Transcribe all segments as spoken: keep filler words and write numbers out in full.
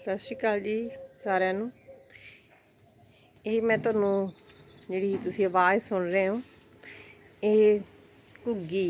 सत श्री अकाल जी सारिਆਂ ਨੂੰ। ਇਹ मैं ਤੁਹਾਨੂੰ ਜਿਹੜੀ ਤੁਸੀਂ आवाज़ सुन रहे हो ਇਹ ਘੁੱਗੀ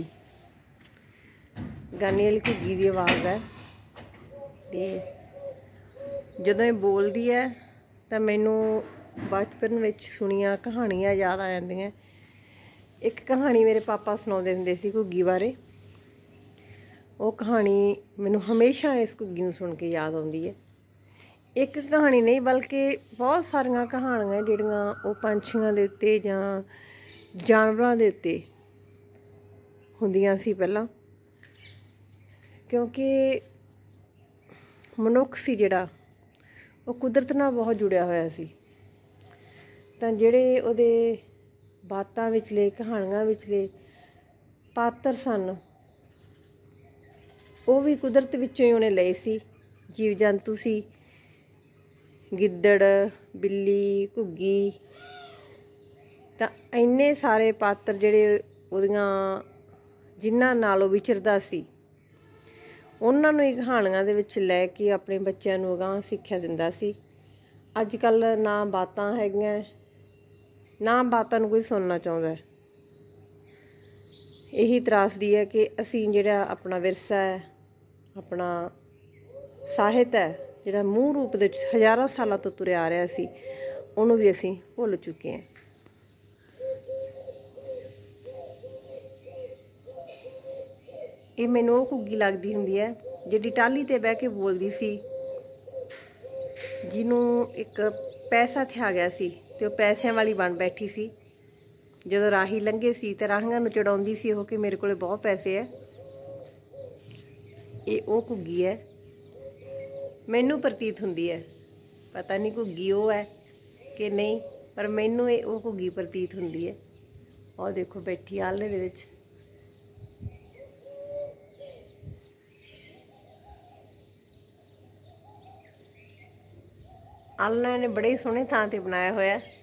ਗਾਣੇ ਵਾਲੀ ਘੁੱਗੀ ਦੀ आवाज़ है। ਤੇ ਜਦੋਂ ਇਹ ਬੋਲਦੀ है ਤਾਂ ਮੈਨੂੰ बचपन ਵਿੱਚ ਸੁਣੀਆਂ ਕਹਾਣੀਆਂ याद आ ਜਾਂਦੀਆਂ। एक कहानी मेरे पापा सुनाते हुंदे सी घुग्गी बारे। वो कहानी मैनू हमेशा इस घुग्गी नूं सुन के याद आउंदी है। एक कहानी नहीं बल्कि बहुत सारियां कहानियां जिहड़ियां वो पंछियां दे उत्ते जां जानवरां दे उत्ते हुंदियां सी पहलां, क्योंकि मनुख सी जिहड़ा वो कुदरत नाल बहुत जुड़िया होया सी। तां जिहड़े उहदे बातां विचले कहानियां विचले पात्र सन वो भी कुदरत विचों ही उन्हें लए सी। जीव जंतु सी, गिद्दड़, बिल्ली, घुग्गी, तां इन्ने सारे पात्र जिहड़े उहदियां जिन्हां नाल ओह विचरदा सी उन्हां नूं ही कहानियां दे विच लै के अपने बच्चों नूं अगांह सिक्ख्या दिंदा सी। अज कल ना बातां हैगियां ना बातां नूं कोई सुनना चाहुंदा है। यही त्रासदी है कि असीं जिहड़ा अपना विरसा है, अपना ਸਾਹਿਤ है, जिहड़ा मूँह रूप दे विच हज़ारां सालां तो तुरिया आ रहा सी, उहनूं भी असीं भुल चुके हैं। ये मैनूं ओह घुग्गी लगदी हुंदी है जिहड़ी टाहली ते बह के बोलदी सी, जिन्हों एक पैसा थिया गया सी ते ओह पैसिਆਂ वाली बन बैठी सी। जदों राही लंघे सी ते राहियां नूं चढ़ाउंदी सी ओह कि मेरे कोले बहुत पैसे है। ये ओह घुग्गी है मैनू प्रतीत हुंदी है, पता नहीं घुग्गी ओह है कि नहीं, पर मैनू ये ओह घुग्गी प्रतीत हुंदी है। और देखो बैठी आलने दे विच। आलना ने बड़े ही सोहने थां ते बनाया होया है।